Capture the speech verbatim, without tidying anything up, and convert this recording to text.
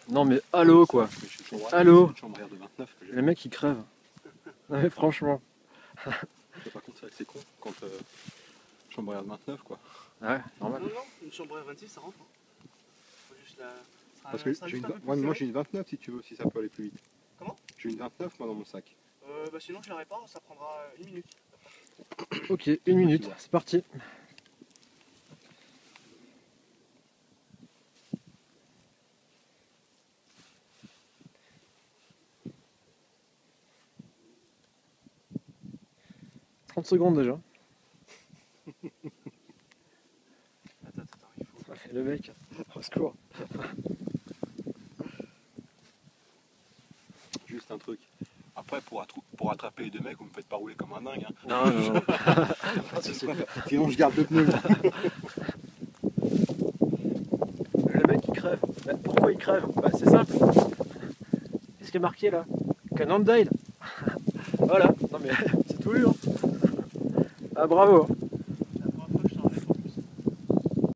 Non mais allô quoi. Mais je suis chambre- Allô. je suis une chambre air de vingt-neuf que j'ai. Les mecs ils crèvent. Non mais franchement. Par contre, c'est vrai que c'est con quand euh, chambre air de vingt-neuf quoi. Ouais, normal. Non, non, une chambre air vingt-six ça rentre. Hein. Faut juste la... ça Parce sera- que ça sera j'ai une, juste un peu plus moi, moi serré. j'ai une vingt-neuf si tu veux, si ça peut aller plus vite. Comment? J'ai une vingt-neuf moi dans mon sac. Euh, bah sinon je la répare, ça prendra une minute. Ok, une minute, c'est parti. trente secondes déjà. Attends, attends, il faut... Le mec, au secours. Juste un truc. Après, pour, attra- pour attraper les deux mecs, vous me faites pas rouler comme un dingue. Hein. Non, non, non. Sinon, je garde le pneu. Le mec il crève. Bah, pourquoi il crève? Bah, c'est simple. Qu'est-ce qui est marqué là? Cannondale. Voilà. Non mais c'est tout lu. Hein. Ah bravo.